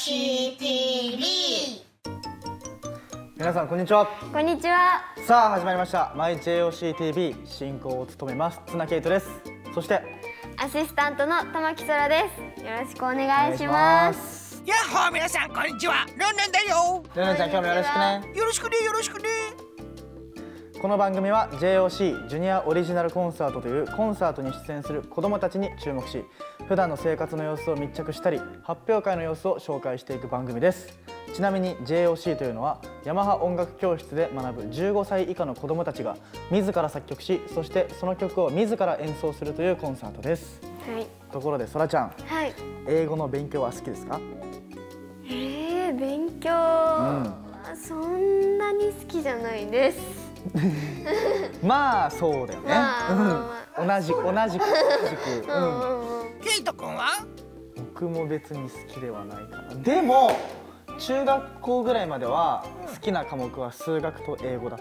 JOCTV。 皆さんこんにちは。 こんにちは。 さあ始まりました My JOCTV 進行を務めます綱ケイトです。そしてアシスタントの玉木空です。よろしくお願いします。 やっほー、皆さんこんにちは。ルンルンだよ。 ルンルンちゃん今日もよろしくね。 よろしくね、よろしくね。 この番組は JOC ジュニアオリジナルコンサートというコンサートに出演する子どもたちに注目し、普段の生活の様子を密着したり発表会の様子を紹介していく番組です。ちなみに JOC というのはヤマハ音楽教室で学ぶ15歳以下の子どもたちが自ら作曲し、そしてその曲を自ら演奏するというコンサートです。 はい。 ところでそらちゃん、 はい。 英語の勉強は好きですか？ 勉強、そんなに好きじゃないです。 まあそうだよね。同じく。 ケイト君は？ 僕も別に好きではないかな。でも中学校ぐらいまでは好きな科目は数学と英語だった。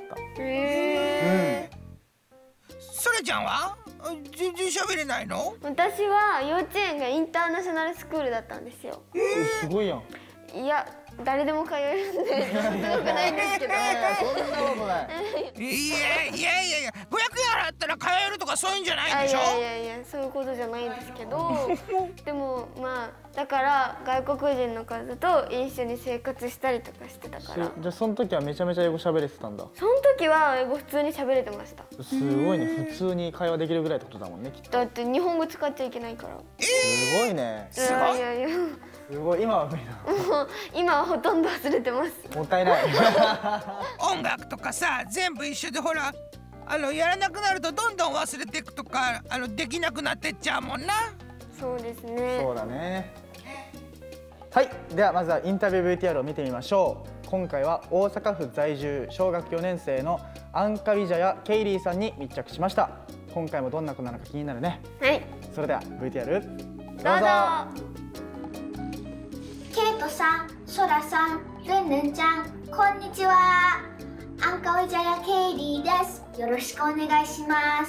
そらちゃんは？全然喋れないの？ 私は幼稚園がインターナショナルスクールだったんですよ。 すごいやん。 いや、誰でも通えるんで、すごくないんですけど。 そんなことない。 いや、500円払ったら通えるとかそういうんじゃないんでしょ？ いや、そういうことじゃないんですけど、でもまあだから外国人の方と一緒に生活したりとかしてたから。 じゃあその時はめちゃめちゃ英語喋れてたんだ。 その時は英語普通に喋れてました。 すごいね。普通に会話できるぐらいってことだもんね、きっと。 だって日本語使っちゃいけないから。 すごいね。 すごい。 すごい。今は無理だ。 今はほとんど忘れてます。 もったいない。 音楽とかさ、全部一緒でほら、やらなくなるとどんどん忘れていくとか、できなくなってっちゃうもんな。 そうですね。 そうだね。はい、ではまずはインタビュー VTR を見てみましょう。今回は大阪府在住小学4年生のアンカウィジャやケイリーさんに密着しました。今回もどんな子なのか気になるね。 はい。 それでは VTR どうぞ。 ケイトさん、ソラさん、ルンルンちゃん、こんにちは。アンカウィジャやケイリーです。よろしくお願いします。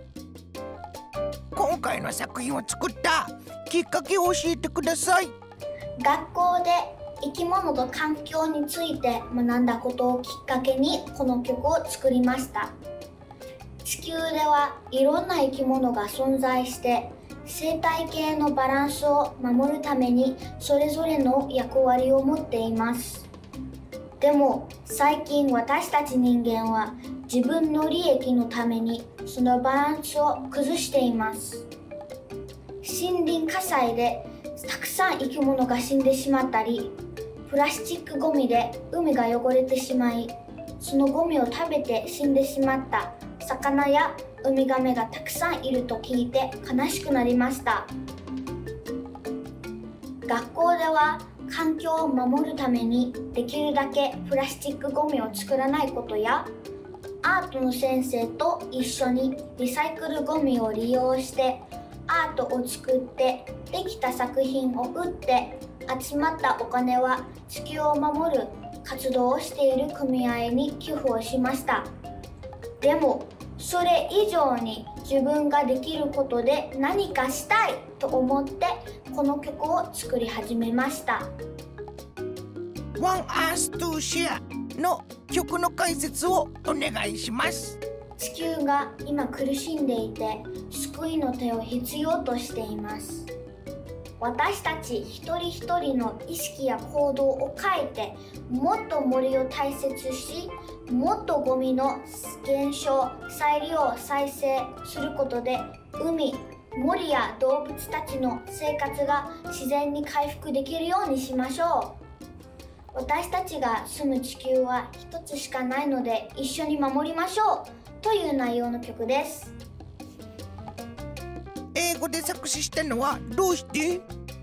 今回の作品を作ったきっかけを教えてください。 学校で生き物と環境について学んだことをきっかけにこの曲を作りました。地球ではいろんな生き物が存在して生態系のバランスを守るためにそれぞれの役割を持っています。でも最近私たち人間は自分の利益のためにそのバランスを崩しています。森林火災でたくさん生き物が死んでしまったり、プラスチックゴミで海が汚れてしまい、そのゴミを食べて死んでしまった魚やウミガメがたくさんいると聞いて悲しくなりました。学校では環境を守るためにできるだけプラスチックゴミを作らないことや、アートの先生と一緒にリサイクルゴミを利用してアートを作ってできた作品を売って集まったお金は地球を守る活動をしている組合に寄付をしました。でもそれ以上に自分ができることで何かしたいと思ってこの曲を作り始めました。 One Earth to Share の曲の解説をお願いします。 地球が今苦しんでいて救いの手を必要としています。私たち一人一人の意識や行動を変えてもっと森を大切し、もっとゴミの減少、再利用、再生することで海、森や動物たちの生活が自然に回復できるようにしましょう。私たちが住む地球は一つしかないので一緒に守りましょうという内容の曲です。 英語で作詞したのはどうして？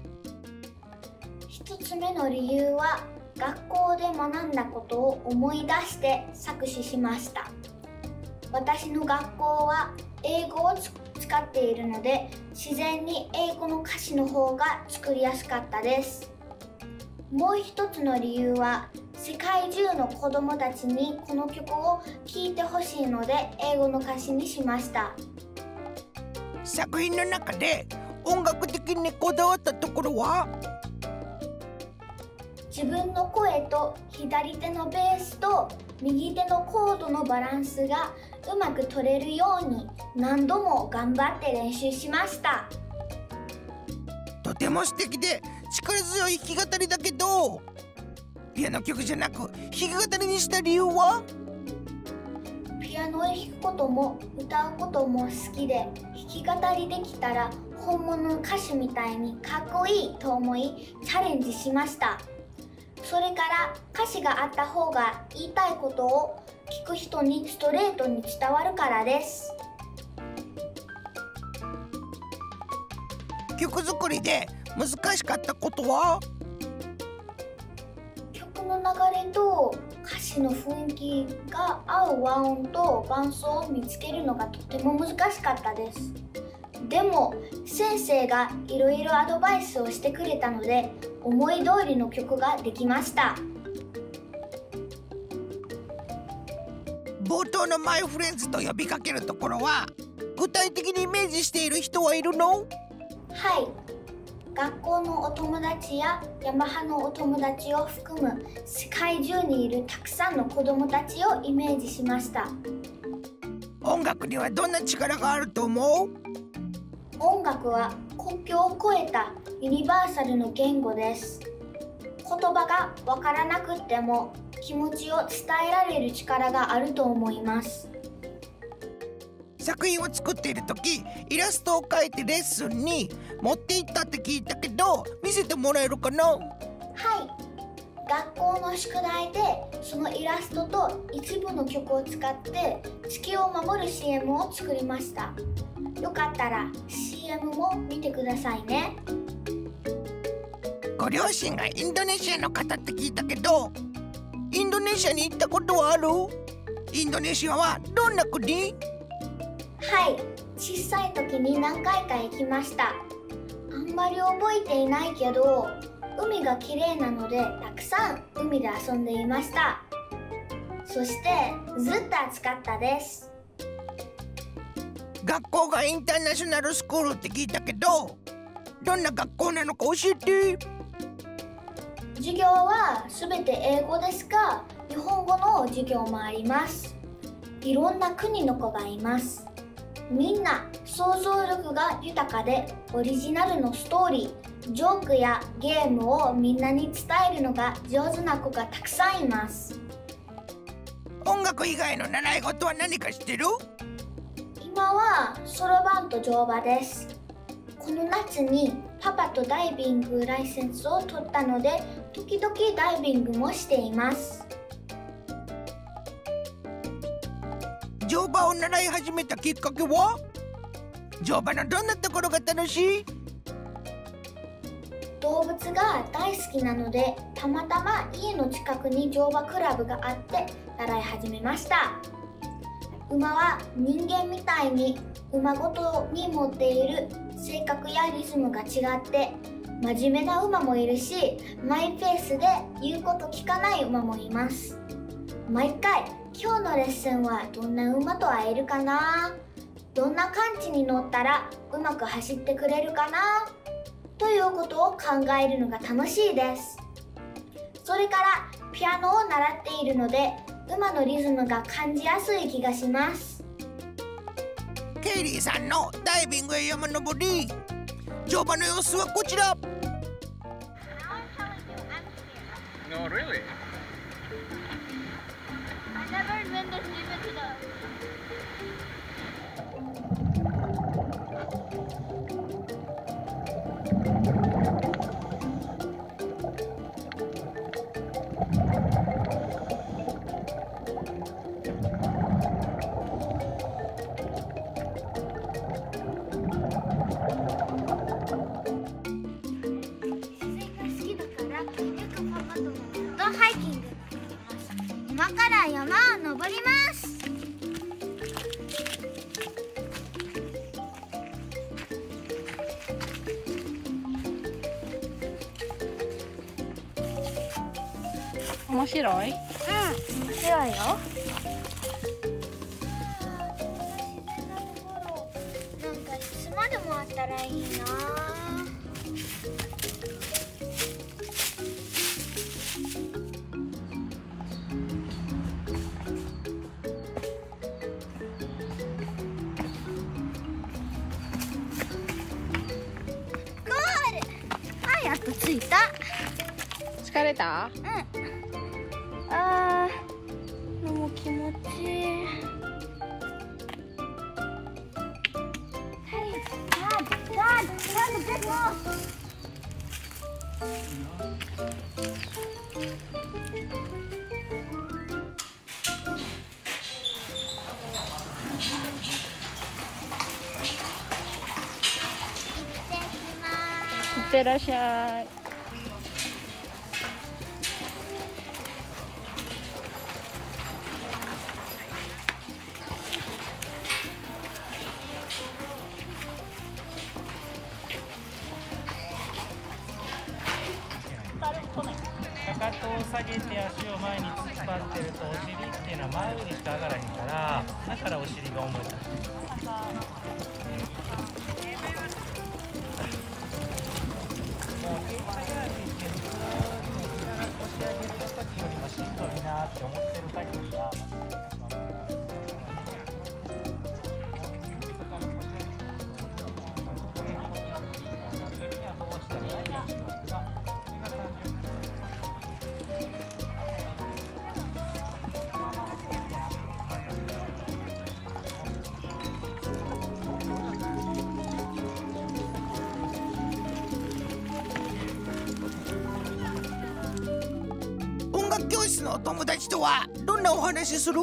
一つ目の理由は学校で学んだことを思い出して作詞しました。私の学校は英語を使っているので自然に英語の歌詞の方が作りやすかったです。もう一つの理由は世界中の子どもたちにこの曲を聴いてほしいので英語の歌詞にしました。 作品の中で音楽的にこだわったところは？ 自分の声と左手のベースと右手のコードのバランスがうまく取れるように何度も頑張って練習しました。 とても素敵で力強い弾き語りだけど、ピアノ曲じゃなく弾き語りにした理由は？ ピアノを弾くことも歌うことも好きで、弾き語りできたら本物の歌手みたいにかっこいいと思いチャレンジしました。それから歌詞があった方が言いたいことを聞く人にストレートに伝わるからです。 曲作りで難しかったことは？ 曲の流れと歌詞の雰囲気が合う和音と伴奏を見つけるのがとても難しかったです。でも先生がいろいろアドバイスをしてくれたので思い通りの曲ができました。 冒頭のマイフレンズと呼びかけるところは具体的にイメージしている人はいるの？ はい、学校のお友達やヤマハのお友達を含む世界中にいるたくさんの子どもたちをイメージしました。 音楽にはどんな力があると思う？ 音楽は国境を越えたユニバーサルの言語です。言葉がわからなくっても気持ちを伝えられる力があると思います。 作品を作っている時イラストを描いてレッスンに持って行ったって聞いたけど、見せてもらえるかな？ はい、学校の宿題でそのイラストと一部の曲を使って地球を守る CM を作りました。よかったら CM も見てくださいね。 ご両親がインドネシアの方って聞いたけど、インドネシアに行ったことはある？インドネシアはどんな国？ はい、小さい時に何回か行きました。あんまり覚えていないけど、海が綺麗なのでたくさん海で遊んでいました。そしてずっと暑かったです。 学校がインターナショナルスクールって聞いたけど、どんな学校なのか教えて。 授業はすべて英語ですが、日本語の授業もあります。いろんな国の子がいます。みんな想像力が豊かで、オリジナルのストーリー、ジョークやゲームをみんなに伝えるのが上手な子がたくさんいます。 音楽以外の習い事は何か知ってる？ 今はそろばんと乗馬です。この夏にパパとダイビングライセンスを取ったので、時々ダイビングもしています。 乗馬を習い始めたきっかけは？乗馬のどんなところが楽しい？ 動物が大好きなので、たまたま家の近くに乗馬クラブがあって習い始めました。馬は人間みたいに馬ごとに持っている性格やリズムが違って、真面目な馬もいるし、マイペースで言うこと聞かない馬もいます。毎回今日のレッスンはどんな馬と会えるかな、どんな感じに乗ったらうまく走ってくれるかなということを考えるのが楽しいです。それからピアノを習っているので、馬のリズムが感じやすい気がします。 ケイリーさんのダイビングや山登り、乗馬の様子はこちら。 No, really? I never been this deep into theハイキングに行きます。今から山を登ります。 面白い？ 面白いよ。なんかいつまでもあったらいいな。 着いた。 疲れた？ あー、でも気持ちいい。 いってらっしゃい。 かかとを下げて足を前に突っ張ってるとお尻っていうのは前にしか上がらへんからだからお尻が重い。しんどいなって思ってる限りは音楽教室のお友達とはどんなお話する？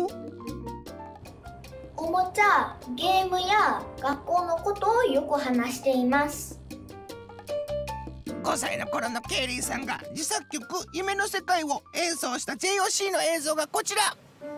おもちゃ、ゲームや学校のことをよく話しています。 5歳の頃のケイリーさんが自作曲「夢の世界」を演奏した JOC の映像がこちら。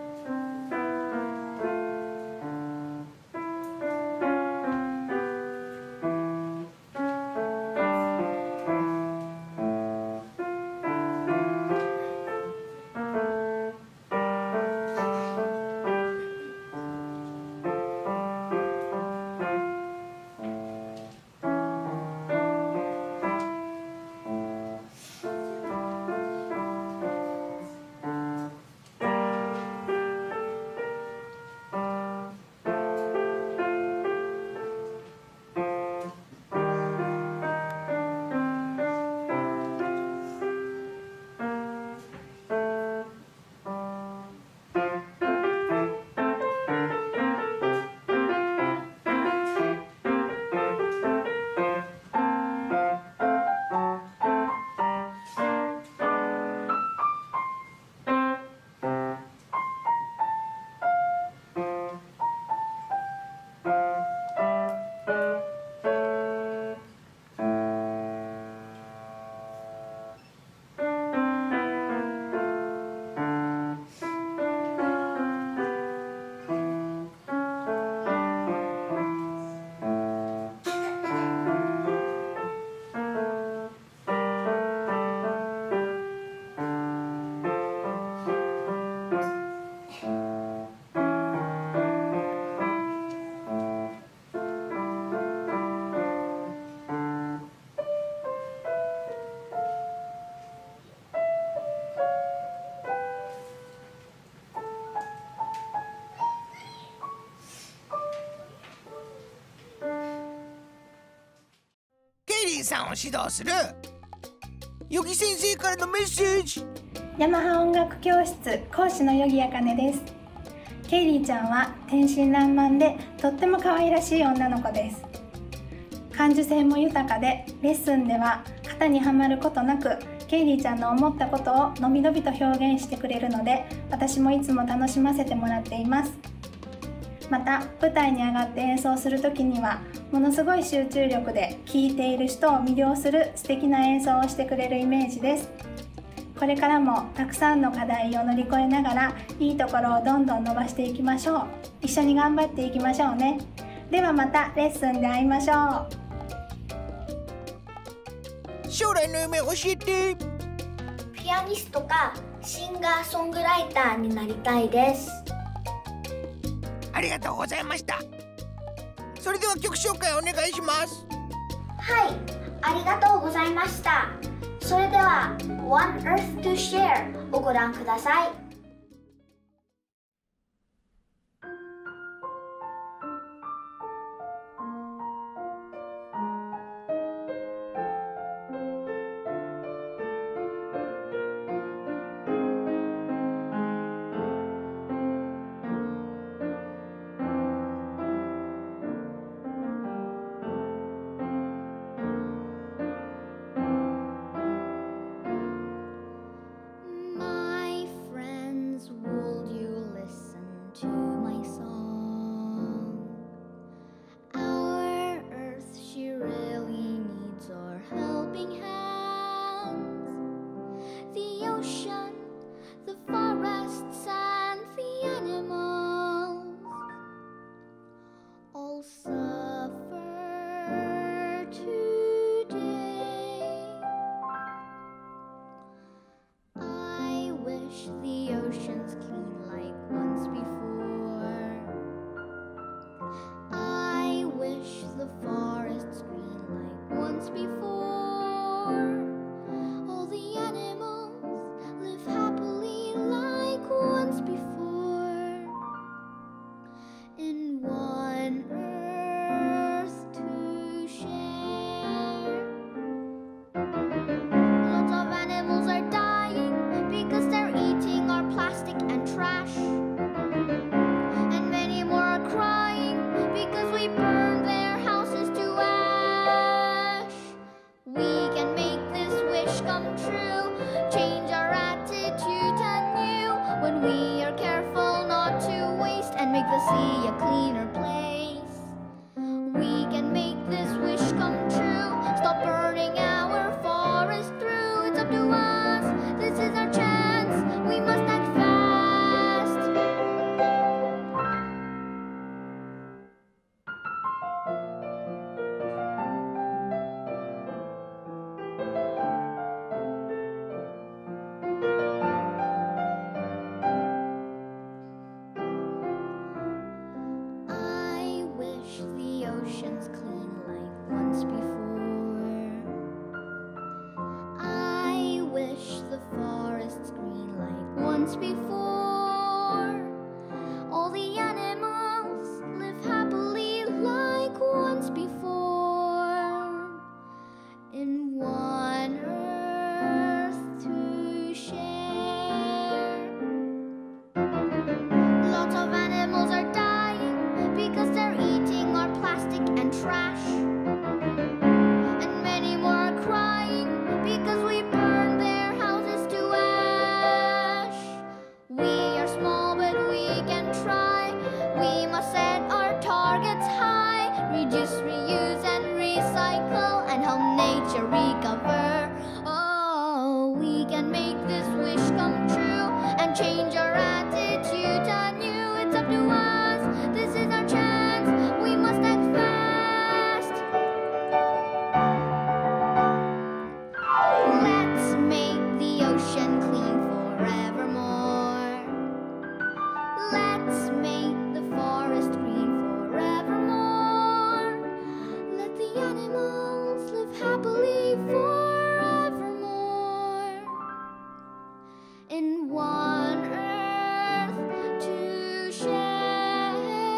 ケイリーさんを指導するヨギ先生からのメッセージ。 ヤマハ音楽教室講師のヨギアカネです。ケイリーちゃんは天真爛漫でとっても可愛らしい女の子です。感受性も豊かでレッスンでは型にはまることなくケイリーちゃんの思ったことをのびのびと表現してくれるので私もいつも楽しませてもらっています。また舞台に上がって演奏する時にはものすごい集中力で聴いている人を魅了する素敵な演奏をしてくれるイメージです。これからもたくさんの課題を乗り越えながらいいところをどんどん伸ばしていきましょう。一緒に頑張っていきましょうね。ではまたレッスンで会いましょう。 将来の夢教えて。 ピアニストかシンガーソングライターになりたいです。 ありがとうございました。それでは曲紹介お願いします。 はい、ありがとうございました。それでは One Earth to Share をご覧ください。 once before. All the animals live happily like once before. In one earth to share. Lots of animals are dying because they're eating our plastic and trash. And many more are crying because we burn their houses to ash. We are small but we can try. We must set our targets high. Reduce, reuse and recycle and help nature recover. Oh, we can make this wish come true and change our attitude anew. It's up to us. This is our chance. We must act fast. Let's make the ocean clean forevermore. Let's make the forest green forevermore. Let the animals live happily forevermore. In one earth to share.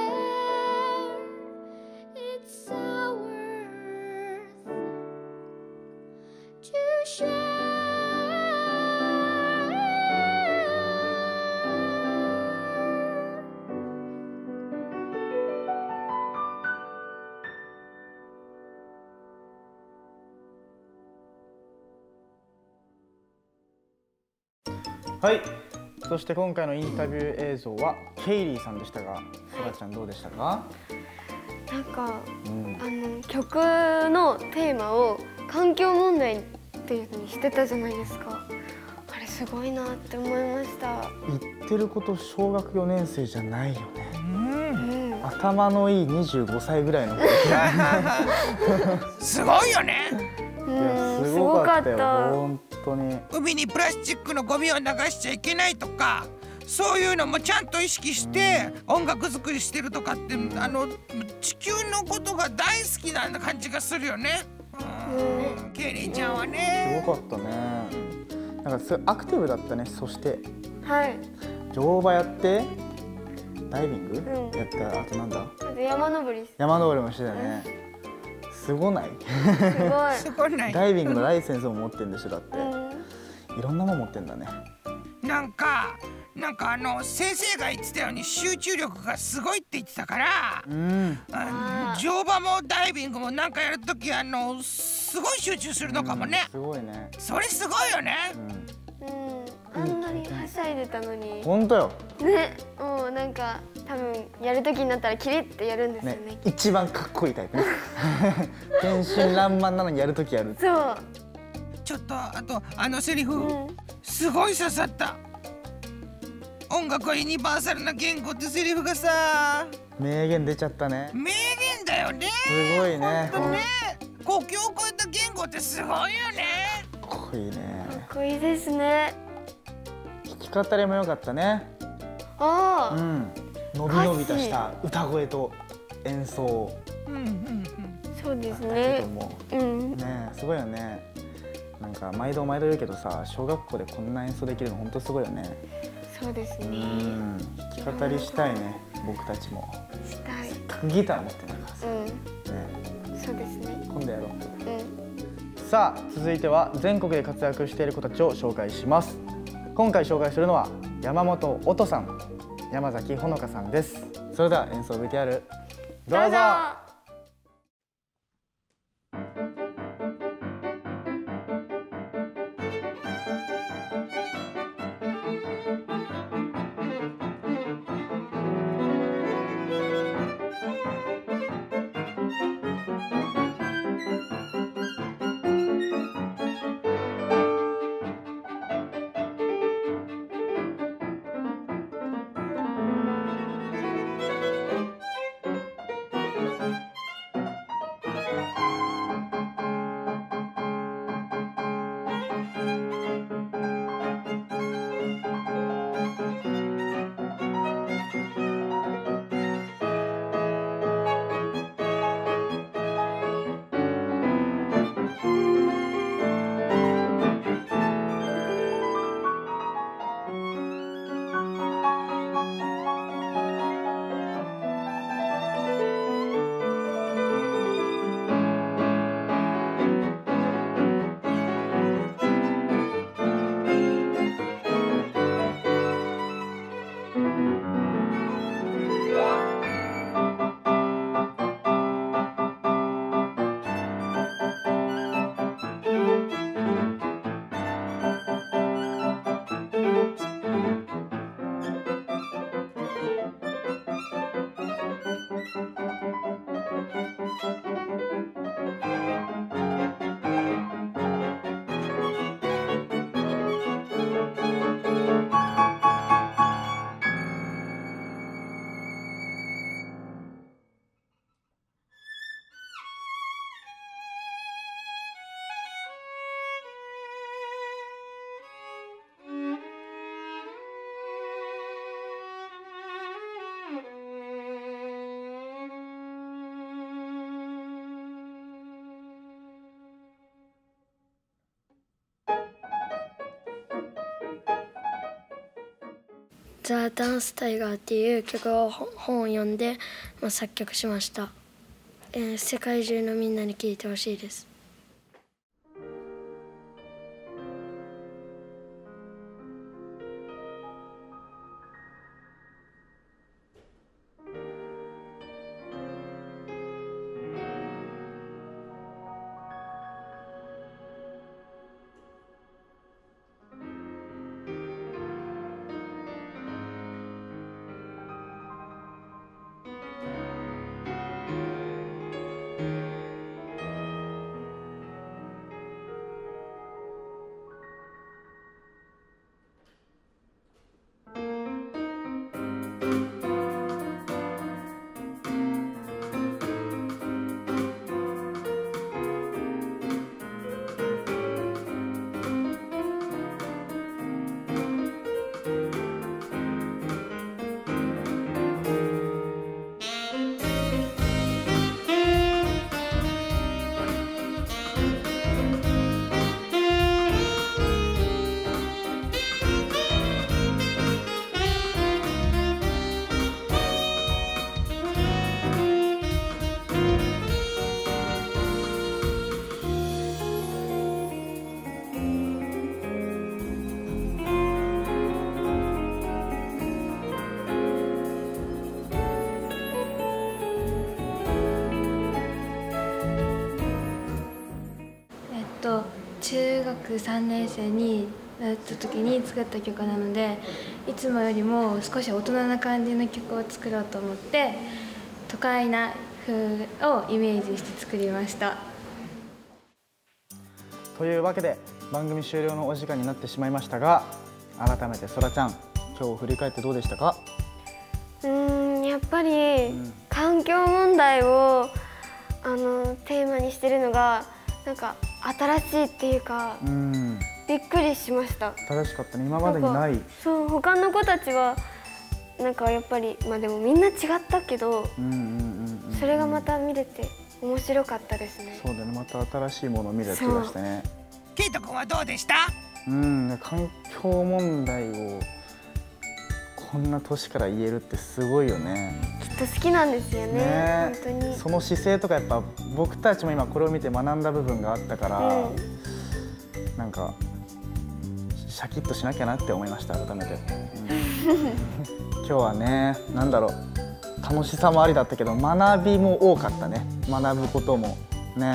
It's our earth to share. はい、そして今回のインタビュー映像はケイリーさんでしたが、そらちゃんどうでしたか？ なんか、 うん、 曲のテーマを環境問題っていうのにしてたじゃないですか。あれすごいなって思いました。 言ってること小学4年生じゃないよね。頭のいい25歳ぐらいの子すごいよね。 いや、すごかったよ、本当に。 海にプラスチックのゴミを流しちゃいけないとか、そういうのもちゃんと意識して音楽作りしてるとかって、地球のことが大好きな感じがするよね。ケイリーちゃんはね。 すごかったね。なんかすごいアクティブだったね。そしてはい乗馬やってダイビング、やった。あとなんだ、 山登りもしてたね。すごない？ すごいダイビングのライセンスも持ってるんでしょ。だって、いろんなもん持ってんだね。 なんか先生が言ってたように集中力がすごいって言ってたから、乗馬もダイビングもなんかやるときすごい集中するのかもね。 すごいね。 それすごいよね。 あんなにはしゃいでたのに。 本当よ。 ね、もうなんか多分やるときになったらキリッてやるんですよね。 一番かっこいいタイプね。天真爛漫なのにやるときやる。 そう。 ちょっとあとセリフ、すごい刺さった。音楽はユニバーサルな言語ってセリフがさ、 名言出ちゃったね。 名言だよね。 すごいね。 国境を越えた言語ってすごいよね。 かっこいいね。 かっこいいですね。 弾き語りも良かったね。 ああ、 伸び伸びとした歌声と演奏。 そうですね。 ね、すごいよね。なんか毎度言うけどさ、小学校でこんな演奏できるの本当すごいよね。 そうですね。 弾き語りしたいね、僕たちも。 したい。 ギター持ってないからさ。 そうですね。 今度やろう。さあ、続いては全国で活躍している子たちを紹介します。今回紹介するのは山本音さん、山崎ほのかさんです。それでは演奏 VTR どうぞ。 ザ・ダンス・タイガーっていう曲を本を読んで、作曲しました。世界中のみんなに聴いてほしいです。中学3年生になった時に作った曲なので、いつもよりも少し大人な感じの曲を作ろうと思って、都会な風をイメージして作りました。 というわけで番組終了のお時間になってしまいましたが、改めてそらちゃん、今日振り返ってどうでしたか？ やっぱり環境問題をテーマにしてるのがなんか新しいっていうか、びっくりしました。 新しかったね、今までにない。 そう、他の子たちはなんかやっぱりでもみんな違ったけど、それがまた見れて面白かったですね。 そうだね、また新しいものを見れた気がしてね。 ケイト君はどうでした？ 環境問題をこんな年から言えるってすごいよね。 きっと好きなんですよね。本当にその姿勢とかやっぱ僕たちも今これを見て学んだ部分があったから、なんかシャキッとしなきゃなって思いました、改めて。今日はね、なんだろう、楽しさもありだったけど学びも多かったね。学ぶこともね、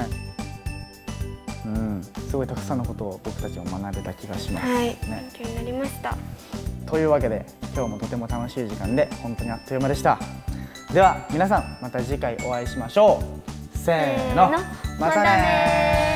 すごいたくさんのことを僕たちも学べた気がします。 はい、勉強になりました。 というわけで今日もとても楽しい時間で本当にあっという間でした。では皆さん、また次回お会いしましょう。せーの、またねー。